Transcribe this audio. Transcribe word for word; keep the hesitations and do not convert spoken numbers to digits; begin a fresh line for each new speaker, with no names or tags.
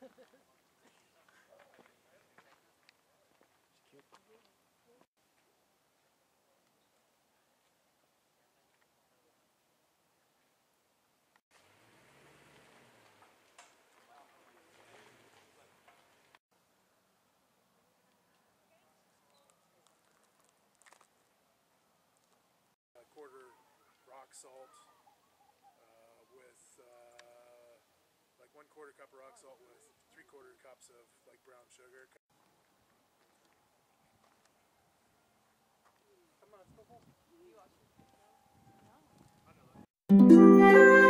Quarter rock salt uh, with uh, like one quarter cup of rock salt with three quarter cups of like brown sugar. Come on, let's go home. You watch it? No. I know that.